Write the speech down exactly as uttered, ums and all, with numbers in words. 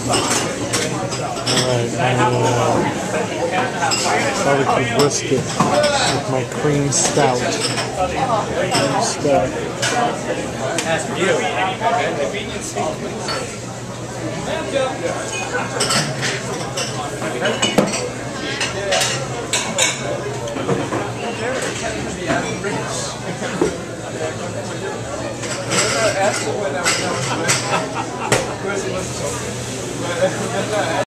Alright, my uh, barbecue brisket with my cream stout. Cream stout. That's